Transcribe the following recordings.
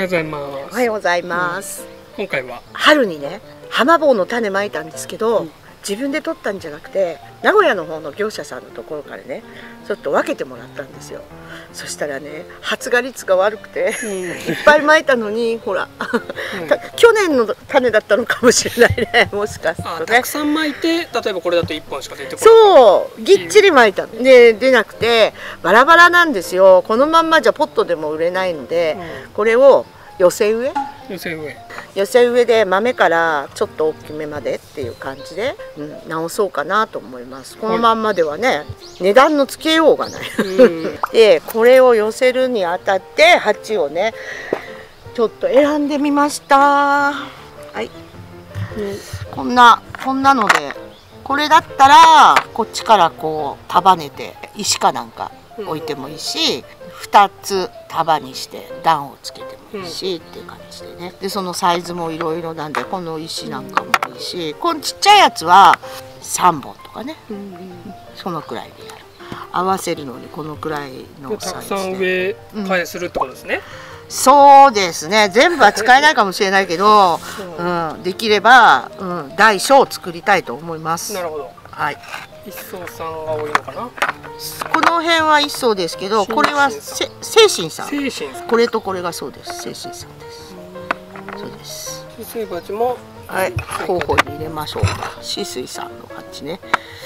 ようございます。 おはようございます。 今回は春にね、浜棒の種まいたんですけど、自分で取ったんじゃなくて名古屋の方の業者さんのところからねちょっと分けてもらったんですよ。そしたらね発芽率が悪くて、いっぱいまいたのにほら、去年の種だったのかもしれないね、もしかするとね。 たくさんまいて、例えばこれだと1本しか出てこない。 そうぎっちりまいたで出なくてバラバラなんですよ。このまんまじゃポットでも売れないので、これを寄せ植えで豆からちょっと大きめまでっていう感じで、直そうかなと思います。このまんまではね、値段のつけようがないで、これを寄せるにあたって鉢をねちょっと選んでみました。はい、こんなので、これだったらこっちからこう束ねて石かなんか置いてもいいし、2つ束にして段をつけてもいいしっていう感じでね。でそのサイズもいろいろなんで、この石なんかもいいし、このちっちゃいやつは3本とかね、そのくらいでやる。合わせるのにこのくらいのサイズでたくさん植え替えするってことですね。 そうですね、全部は使えないかもしれないけど、できれば、大小を作りたいと思います。 なるほど。 はい。 一層さんが多いのかな。 この辺は一層ですけど、これは精神さん。これとこれがそうです。精神さんです。そうです。 止水鉢もはい、候補に入れましょうか。止水さんの鉢ね。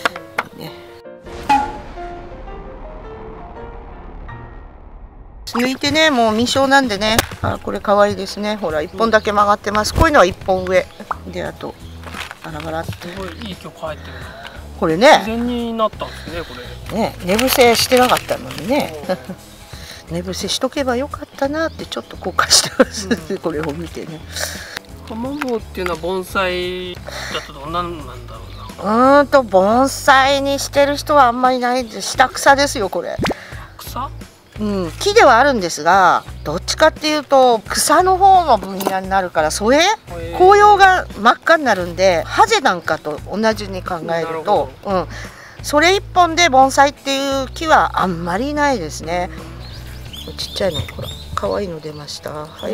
抜いてね、もう未生なんでね。これ可愛いですね。ほら1本だけ曲がってます。こういうのは1本上で、あとバラバラって。 すごいいい曲入ってる。 これね。 自然になったんですね、これ。 ね、寝伏せしてなかったのにね。寝伏せしとけばよかったなってちょっと後悔してます。これを見てね。 浜棒っていうのは盆栽だとどんなんなんだろうな。 盆栽にしてる人はあんまりいないです。下草ですよこれ。 草？ 木ではあるんですが、どっちかっていうと草の方の分野になるから、紅葉が真っ赤になるんで、ハゼなんかと同じに考えると、それ一本で盆栽っていう木はあんまりないですね。ちっちゃいの、ほら可愛いの出ました。はい。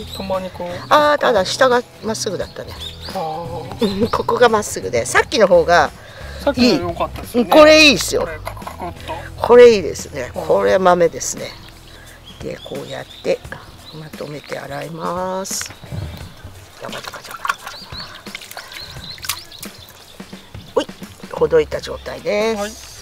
たまにこう。 ただ下がまっすぐだったね。ここがまっすぐで、さっきの方がいい。これいいですよ。これいいですね。これ豆ですね。でこうやってまとめて洗います。おい、ほどいた状態です。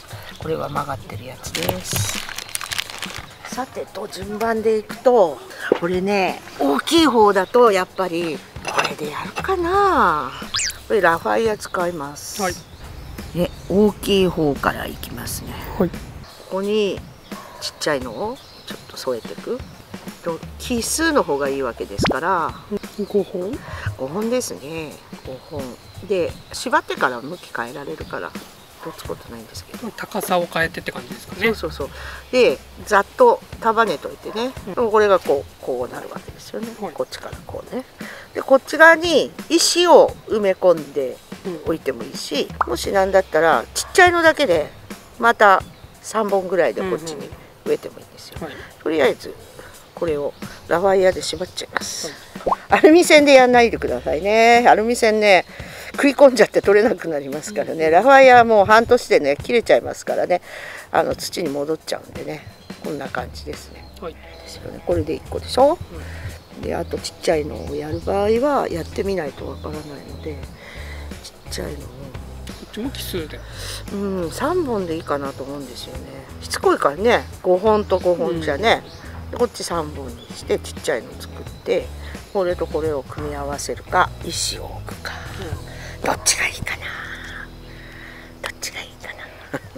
これは曲がってるやつです。さてと順番でいくと、これね大きい方だとやっぱりこれでやるかな。これラファイア使います。で大きい方からいきますね。ここにちっちゃいのをちょっと添えていくと、奇数の方がいいわけですから、5本ですね。5本で縛ってから向き変えられるからどつことないんですけど、 高さを変えてって感じですかね。 そうでざっと束ねといてね、これがこうなるわけですよね。こっちからこうね。でこっち側に石を埋め込んでおいてもいいし、もしなんだったらちっちゃいのだけでまた3本ぐらいでこっちに植えてもいいんですよ。とりあえずこれをラファイアで縛っちゃいます。アルミ線でやんないでくださいね。アルミ線ね食い込んじゃって取れなくなりますからね。ラファイアはもう半年でね切れちゃいますからね、土に戻っちゃうんでね、こんな感じですね。ですよね。これで1個でしょ。であとちっちゃいのをやる場合はやってみないとわからないので、ちっちゃいのをこっちも奇数で 3本でいいかなと思うんですよね。しつこいからね、5本と5本じゃね、こっち3本にしてちっちゃいの作って、これとこれを組み合わせるか石を置くか、どっちがいいかな。どっちがいいかな。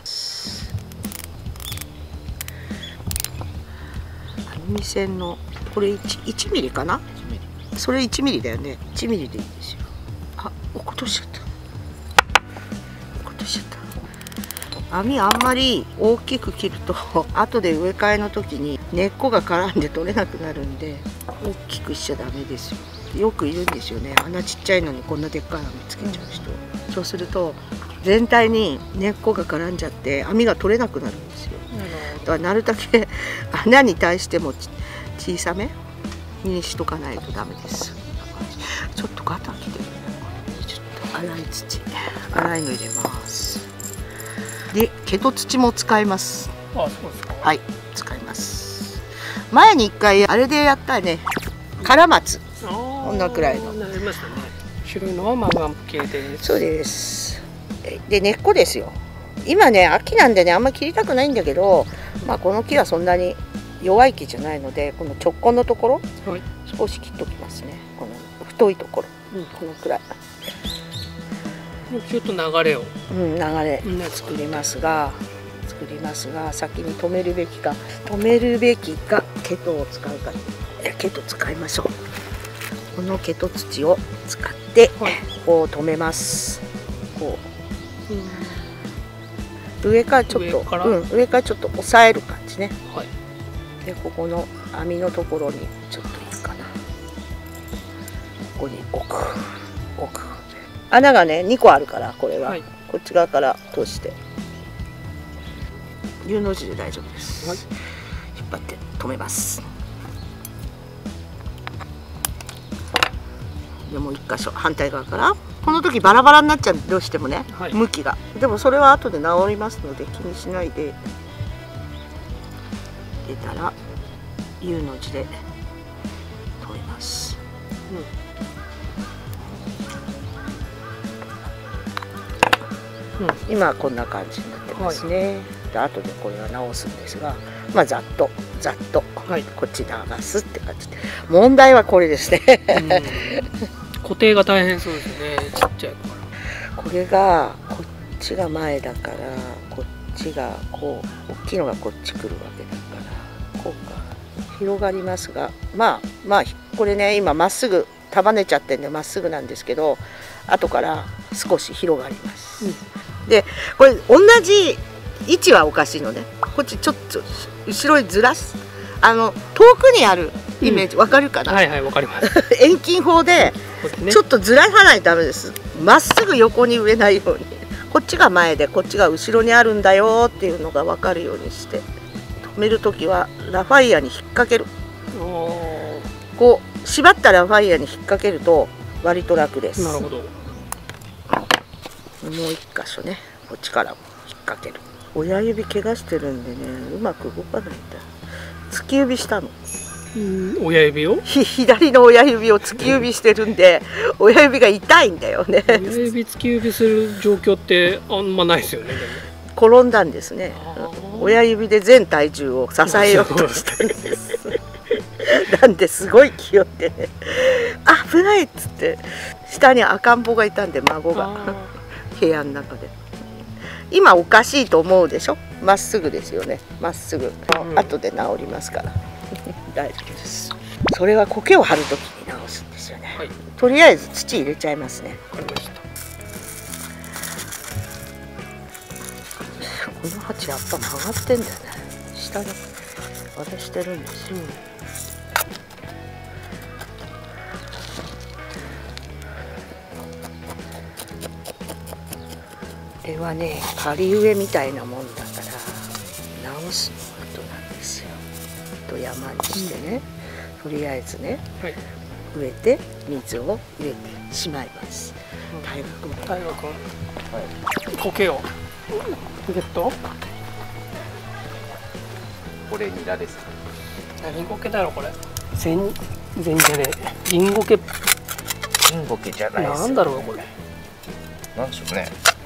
アルミ線のこれ1ミリかな。それ1ミリだよね。1ミリでいいんですよ。落っことしちゃった。網あんまり大きく切ると後で植え替えの時に根っこが絡んで取れなくなるんで、大きくしちゃダメですよ。よくいるんですよね、穴ちっちゃいのにこんなでっかい網つけちゃう人。そうすると全体に根っこが絡んじゃって網が取れなくなるんですよ。だからなるだけ穴に対しても小さめにしとかないとダメです。ちょっとガタきてるね。ちょっと洗い土、洗いの入れます。で毛と土も使います。 あ、そうですか。 はい、使います。前に1回あれでやったね、カラマツ、こんなくらいの。 なりましたね。白いのはマンガン系です。 そうです。で根っこですよ。今ね秋なんでねあんまり切りたくないんだけど、まあこの木はそんなに弱い木じゃないので、この直根のところ、はい、少し切っときますね。この太いところ、このくらい。 ちょっと流れを、 流れ作りますが、先に止めるべきか毛とを使うか。毛と使いましょう。この毛と土を使って、はい、こう止めます。こう、上からちょっと上からちょっと押さえる感じね。はい、でここの網のところにちょっといいかな。ここに置く。穴がね2個あるから、これは、はい、こっち側から通して U の字で大丈夫です。はい、引っ張って止めます。でもう1箇所反対側から、この時バラバラになっちゃう、どうしてもね、はい、向きが。でもそれは後で治りますので気にしないで、出たら U の字で止めます。今はこんな感じになってますね。で後でこれは直すんですが、まあざっと、はい、こっち流すって感じで。問題はこれですね。 固定が大変そうですね、ちっちゃいから。 これがこっちが前だから、こっちがこう大きいのがこっち来るわけだから、こうか広がりますが、まあこれね今まっすぐ束ねちゃってんでまっすぐなんですけど、後から少し広がります。でこれ同じ位置はおかしいのね。こっちちょっと後ろにずらす、遠くにあるイメージ、わかるかな。 はいはい、わかります。 遠近法でちょっとずらさないとダメです。まっすぐ横に植えないように、こっちが前でこっちが後ろにあるんだよっていうのが分かるようにして、止める時はラファイアに引っ掛ける。こう縛ったラファイアに引っ掛けると割と楽です。 なるほど。 もう一箇所ね、こっちからも引っ掛ける。親指怪我してるんでね、うまく動かないんだ。突き指したの。 親指を？ 左の親指を突き指してるんで、親指が痛いんだよね。 親指突き指する状況ってあんまないですよね。 転んだんですね。親指で全体重を支えようとしたんです。なんですごい気負ってね、あ危ないっつって下に赤ん坊がいたんで、孫が部屋の中で。今おかしいと思うでしょ。まっすぐですよね。まっすぐ、後で治りますから大丈夫です。それは苔を張るときに直すんですよね。はい、とりあえず土入れちゃいますね。 わかりました。 この鉢やっぱ曲がってんだよね。下にあれしてるんですよ。これはね仮植えみたいなもんだから直すの後なんですよ。と山にしてね、とりあえずね、はい、植えて水を入れてしまいます。大学君、 はい、苔をゲット。 これニラですか。 何苔だろうこれ。全じゃねえ、リンゴ毛。リンゴ毛じゃないです。 なんだろうこれ。 なんでしょうね。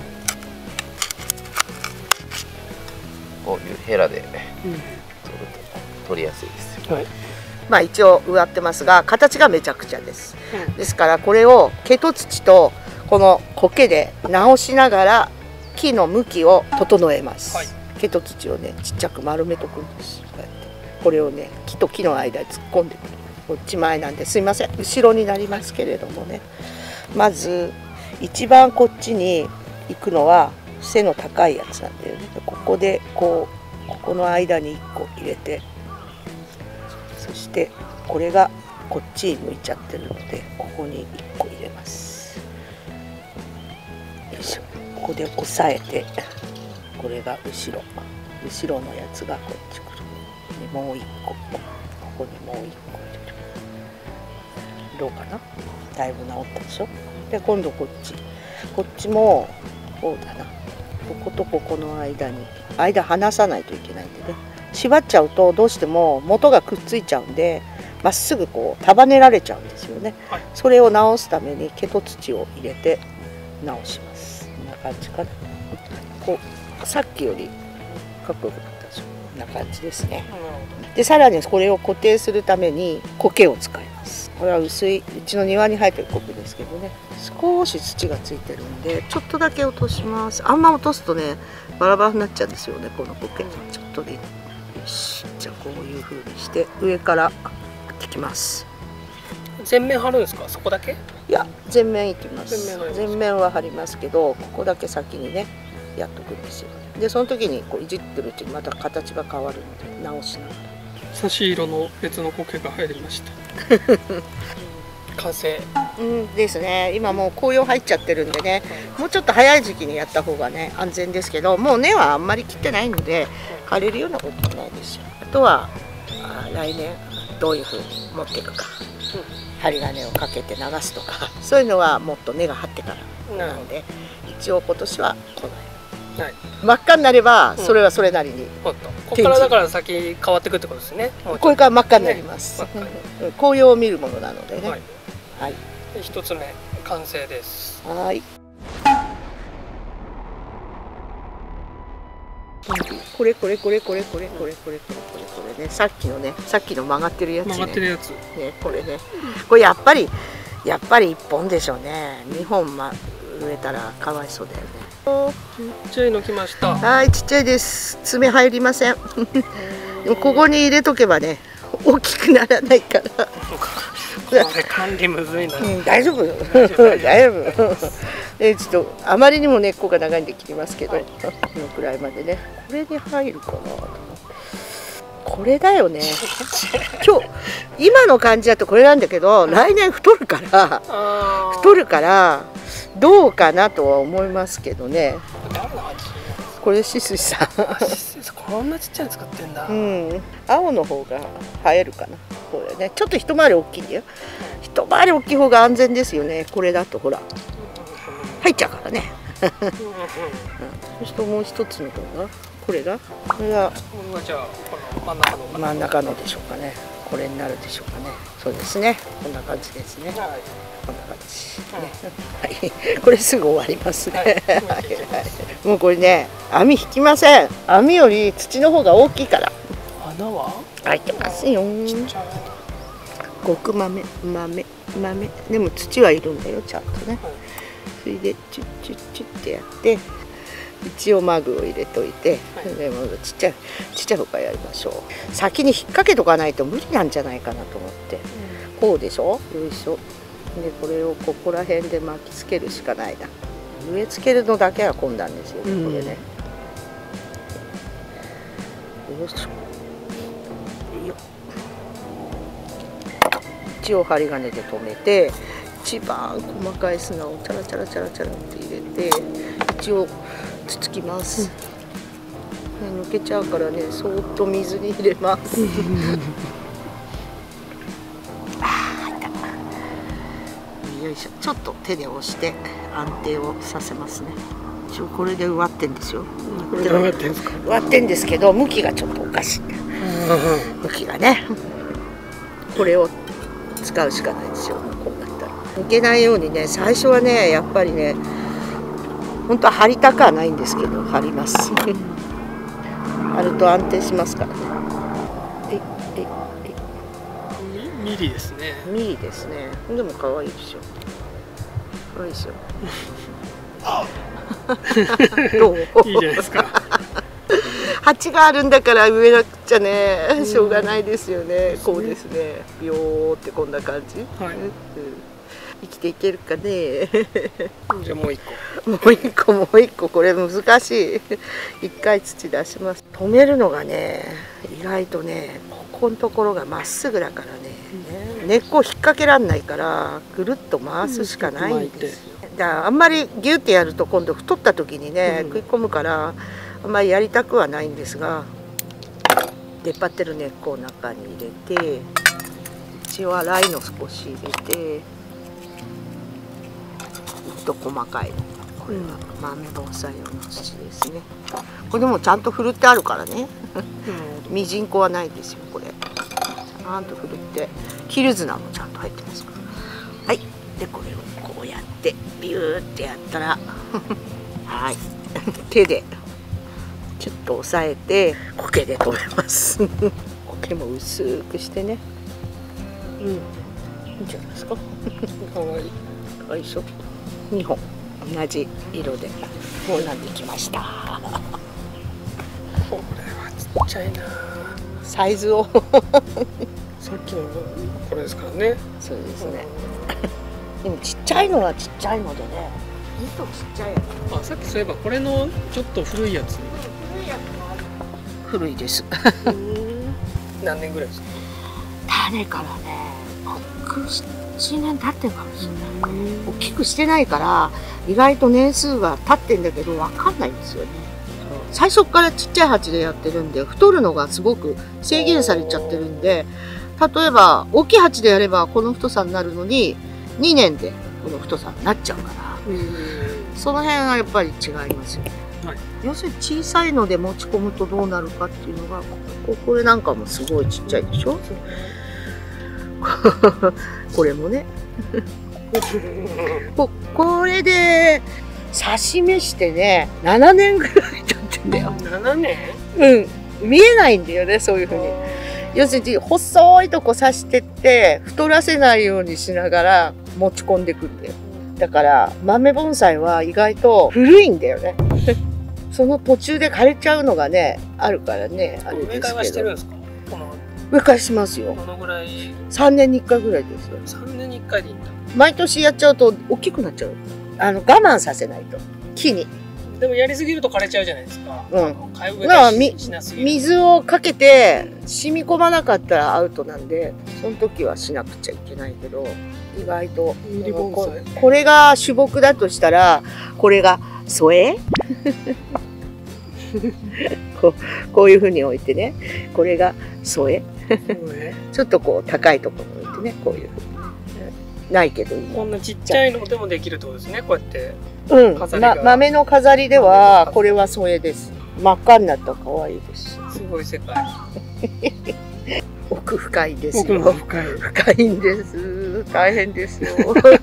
こういうヘラで取ると取りやすいですよ。はい、 まあ一応植わってますが形がめちゃくちゃです。ですからこれを毛と土とこの苔で直しながら木の向きを整えます。はい、毛と土をねちっちゃく丸めとくんです。こうやってこれをね木と木の間に突っ込んでくる。こっち前なんですいません、後ろになりますけれどもね、まず一番こっちに行くのは背の高いやつなんだよね。ここでここの間に1個入れて、そしてこれがこっちに向いちゃってるのでここに1個入れます。よいしょ。ここで押さえて、これが後ろのやつがこっち来る。でもう1個ここにもう1個入れる。 どうかな。だいぶ治ったでしょ。で今度こっちもこうだな。こことここの間離さないといけないんでね。縛っちゃうとどうしても元がくっついちゃうんで、まっすぐこう束ねられちゃうんですよね。はい、それを直すために毛と土を入れて直します。こんな感じかな。こうさっきよりかっこよくなったでしょ。こんな感じですね。でさらにこれを固定するために苔を使います。これは薄い、うちの庭に生えてる苔ですけどね、少し土がついてるんでちょっとだけ落とします。あんま落とすとねバラバラになっちゃうんですよね、この苔。ちょっとで、よし、じゃあこういう風にして上からやってきます。 全面貼るんですか、そこだけ？ いや、全面いきます。全面は貼りますけど、ここだけ先にねやっとくんですよ。でその時にこういじってるうちにまた形が変わるので直しながら。 差し色の別の苔が入りました。完成。 ですね。今もう紅葉入っちゃってるんでね、もうちょっと早い時期にやった方がね安全ですけど、もう根はあんまり切ってないので枯れるようなことはないですよ。あとは来年どういう風に持っていくか、針金をかけて流すとか、そういうのはもっと根が張ってからなので、一応今年はこの辺、真っ赤になればそれはそれなりに、 ここからだから先変わっていくってことですね。 これから真っ赤になります。紅葉を見るものなのでね。はい、 一つ目完成です。 はい。これね、さっきの曲がってるやつね。 曲がってるやつ。 ね、これね、これやっぱり一本でしょうね。2本植えたらかわいそうだよね。 ちっちゃいの来ました。 はい、ちっちゃいです。爪入りません。ここに入れとけばね、大きくならないから。 これ管理むずいな。 大丈夫。大丈夫。ちょっとあまりにも根っこが長いんで切りますけど、このくらいまでね。これで入るかな。これだよね。今の感じだとこれなんだけど、来年太るからどうかなとは思いますけどね。これシスさん。 こんなちっちゃいの使ってんだ。 青の方が映えるかな。これね、ちょっと一回り大きいんだよ。一回り大きい方が安全ですよね。これだとほら入っちゃうからね。そしてもう一つの方がこれがじゃあこの真ん中のでしょうかね。これになるでしょうかね。そうですね。こんな感じですね。こんな感じ。はい。これすぐ終わりますね。もうこれね、網引きません。網より土の方が大きいから。 穴は開いてますよ。極豆。でも土はいるんだよ、ちゃんとね。それでチュッチュッチュッってやって、一応マグを入れといて、でもちっちゃい方からやりましょう。先に引っ掛けとかないと無理なんじゃないかなと思って。こうでしょ。よいしょ。でこれをここら辺で巻きつけるしかないな。植え付けるのだけは混んだんですよね、これね。よいしょ。一応針金で留めて、一番細かい砂をチャラチャラチャラチャラって入れて、一応つつきます。抜けちゃうからね、そーっと水に入れます。よいしょ。ちょっと手で押して安定をさせますね。一応これで植わってんですよ。 これで植わってんですか？ 植わってんですけど、向きがちょっとおかしい。向きがね。これを使うしかないですよ。こうなったら抜けないようにね、最初はね、やっぱりね、本当は張りたくはないんですけど、張ります。張ると安定しますからね。 ミリですね。 ミリですね。でも可愛いでしょ。可愛いでしょ。どう？ いいじゃないですか。 鉢があるんだから植えなくちゃね、しょうがないですよね。こうですね。ビヨーってこんな感じ。生きていけるかね。 じゃあもう一個これ難しい。一回土出します。止めるのがね、意外とね、ここのところがまっすぐだからね、根っこを引っ掛けらんないからぐるっと回すしかないんですよ。だからあんまりギュッてやると今度太った時にね、食い込むからあんまりやりたくはないんですが、出っ張ってる根っこを中に入れて、 土はライの少し入れて、細かい、これは豆盆栽用の土ですね。これでもちゃんとふるってあるからね。ミジンコはないですよこれ。ちゃんとふるって、キルズナもちゃんと入ってますから。はい。でこれをこうやってビューってやったら、はい。手でちょっと押さえて苔で止めます。苔も薄くしてね。いいんじゃないですか。かわいい。かわいいでしょ。2本同じ色でこうなってきました。 これはちっちゃいな。 サイズをさっきのこれですからね。 そうですね。でもちっちゃいのはちっちゃいのでね。いいとちっちゃいやつ。 あ、さっきそういえばこれのちょっと古いやつ。 古いやつもある。古いです。 何年ぐらいですか。 種からね、6、7年経ってるかもしれない。大きくしてないから意外と年数が経ってんだけど分かんないんですよね。最初からちっちゃい鉢でやってるんで、太るのがすごく制限されちゃってるんで、例えば大きい鉢でやればこの太さになるのに2年でこの太さになっちゃうから、その辺はやっぱり違いますよね。はい、要するに小さいので持ち込むとどうなるかっていうのが、これなんかもすごいちっちゃいでしょ。これもね。これで刺し目してね、7年ぐらい経ってんだよ。 7年？ うん、見えないんだよね、そういうふうに。要するに細いとこ刺してって太らせないようにしながら持ち込んでくんだよ。だから豆盆栽は意外と古いんだよね。その途中で枯れちゃうのがねあるからね。あれですけど。 植え替えはしてるんですか？ 植え替えしますよ。 どのぐらい ？3年に1回ぐらいですよ。 3年に1回でいいんだ。 毎年やっちゃうと大きくなっちゃう。我慢させないと木に。 でもやりすぎると枯れちゃうじゃないですか。 水をかけて染み込まなかったらアウトなんで、その時はしなくちゃいけないけど、意外とこれが主木だとしたら、これが添えこういうふうに置いてね、これが添えちょっとこう高いところに置いてね、こういうふうに。ないけどこんなちっちゃいのでもできるってことですね。こうやって豆の飾りではこれは添えです。真っ赤になったら可愛いです。 すごい世界。 奥深いですよ。 奥が深い。 深いんです。大変ですよ。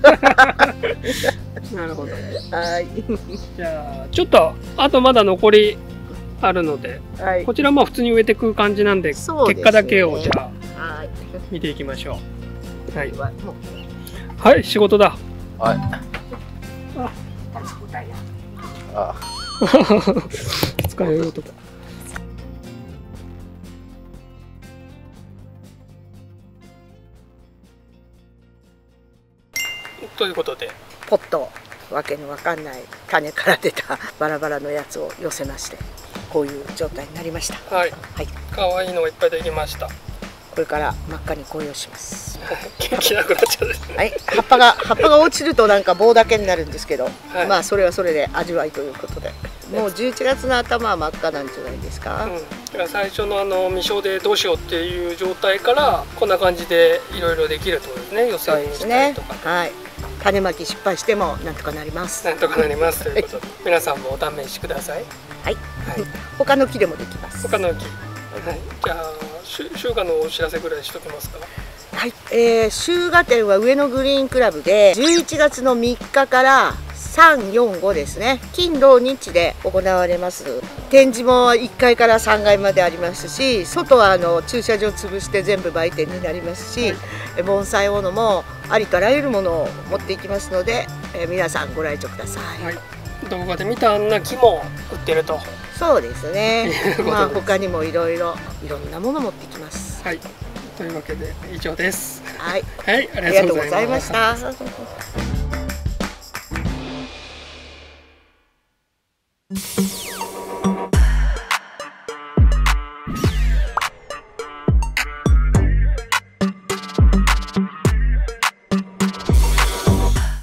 なるほど。 はい。 じゃあちょっとあとまだ残りあるので、はい、こちらも普通に植えていく感じなんで、結果だけをじゃあ見ていきましょう。はい。はい、仕事だ。 はい。 あ。疲れる音だ。ということで、 ポッとわけのわかんない種から出たバラバラのやつを寄せまして、こういう状態になりました。 はい。はい。可愛いのがいっぱいできました。 これから真っ赤に紅葉します。 元気なくなっちゃうですね。 はい、葉っぱが落ちるとなんか棒だけになるんですけど、はい、まあそれはそれで味わいということで、もう11月の頭は真っ赤なんじゃないですか。 だから最初の未生でどうしようっていう状態からこんな感じでいろいろできるってことですね。予選にしたりとか、 はい。種まき失敗してもなんとかなります。 なんとかなりますということで、皆さんもお試しください。 はい。他の木でもできます。 他の木。はい。じゃあ集荷のお知らせぐらいしときますか。 はい、集荷展は上野グリーンクラブで11月の3日から3、4、5ですね、金土日で行われます。展示も1階から3階までありますし、外は駐車場潰して全部売店になりますし、盆栽物もありとあらゆるものを持っていきますので、皆さんご来場ください。はい、 動画で見たあんな木も売ってると。 そうですね。まあ他にもいろんなもの持ってきます。 はい。というわけで以上です。 はい。 はい、ありがとうございました。 した。